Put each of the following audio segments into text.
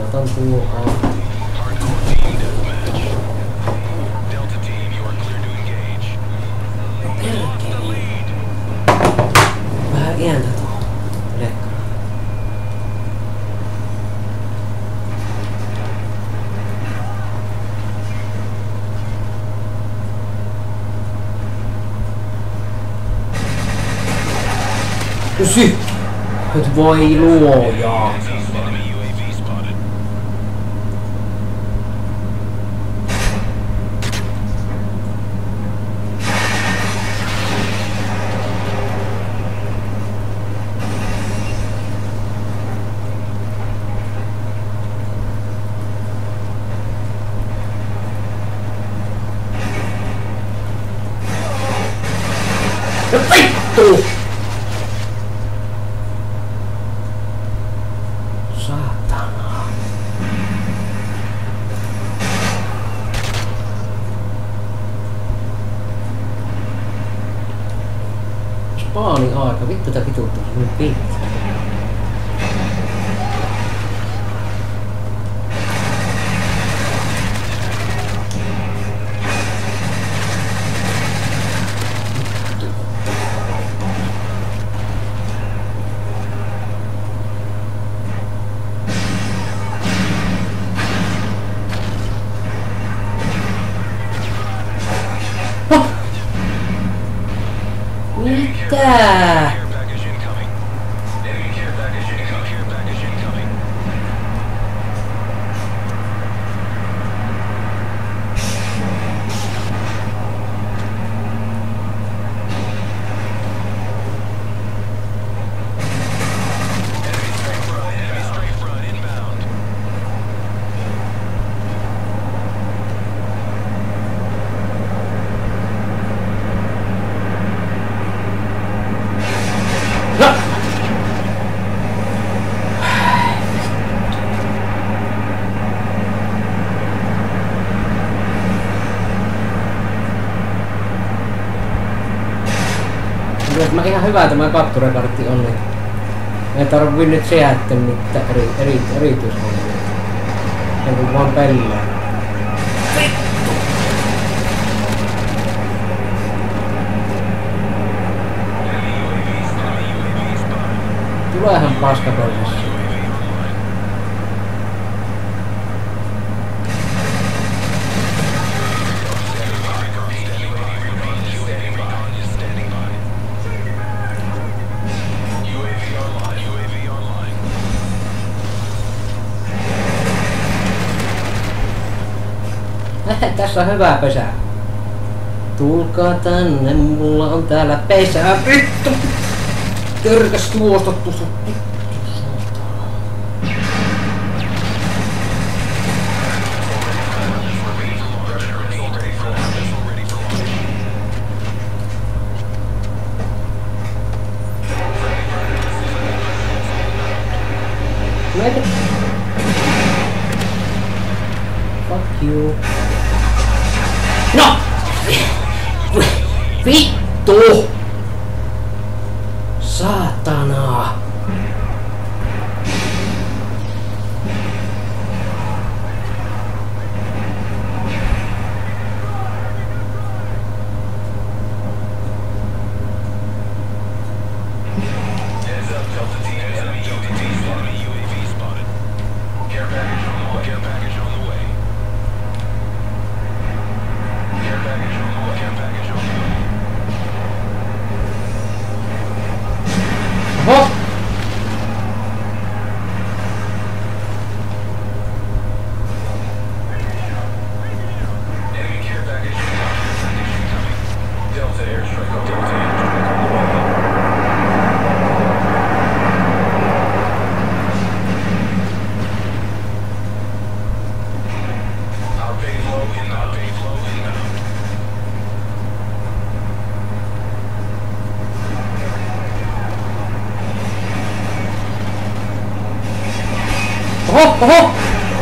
otan tuo A. Vähän ääntä tuo. Lekka. Pysy! Nyt voi luoja! Vittu! Saatana. Spaani aika. Vittu tää vituttaa niin pitkä. Mitä? Mä ihan hyvä tämä kapturekartti on, niin ei tarvii nyt seättää mitään erityishommia. Ei kun vaan pellää. Tuleehan paskapellissä. Tässä on hyvä pesä. Tulkaa tänne, mulla on täällä pesä. Vittu! Törkäs tuostattu sun. Fuck you. No! Vittu! Saatana! Oho! Oho!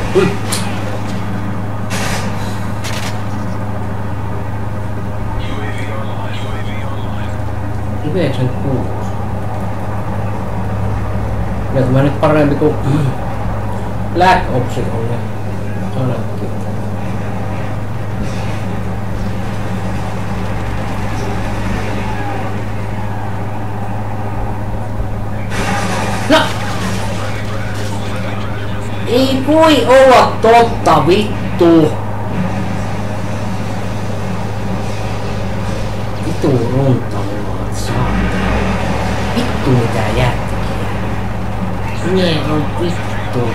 Yhdeksän kuusi. Kyllä tämä nyt parempi kuin Black Opsi on ne. Ainakin. No! Ei voi olla totta, vittu! Vittu runtaluot, saatana. Vittu mitä jätkiä. Ne on vittu.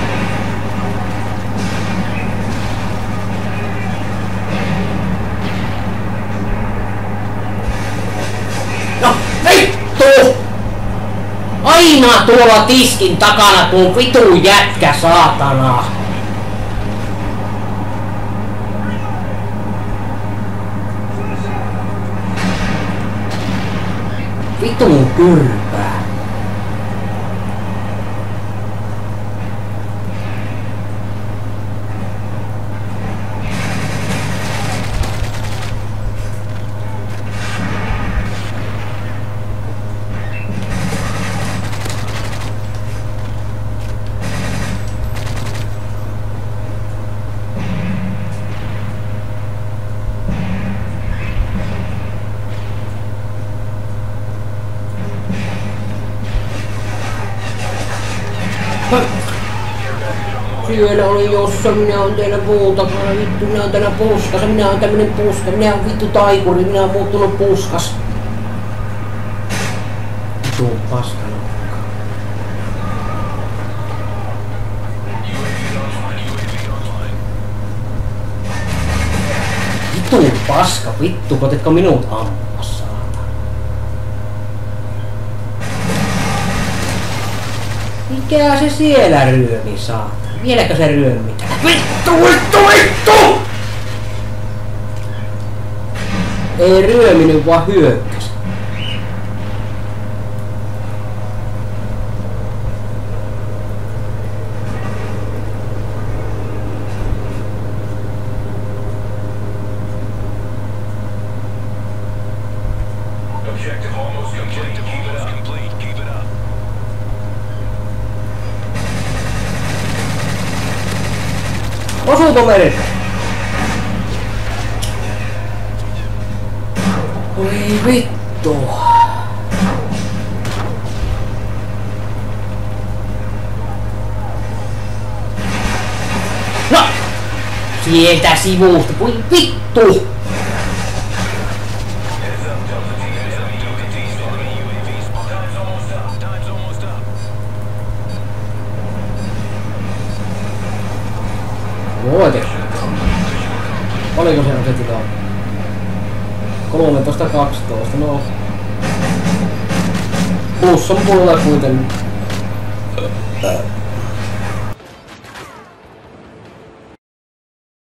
No, vittu! Aina tuolla tiskin takana tuo vitu jätkä, saatana! Vitun kyrpää. Siellä oli jossa, minä on teillä puutakana, vittu, minä on täällä puskassa, minä on tämmönen puska, minä on vittu taikuri, minä on muuttunut puskas. Vittu paskanokka. Vittu paska, vittu, koitatko minut ampua, saatana? Mikä se siellä ryömi, saatana? Vieläkö se ryömitään? Vittu, vittu, vittu! Ei ryöminyt, vaan hyökkäsi. Objective almost complete. Keep it up. Osuuko meri? Oi vittu. No! Sieltä sivusta, voi vittu! Voitettu. Oliko siellä se tilaa? 13-12, no. Plus on puolella kuitenkin.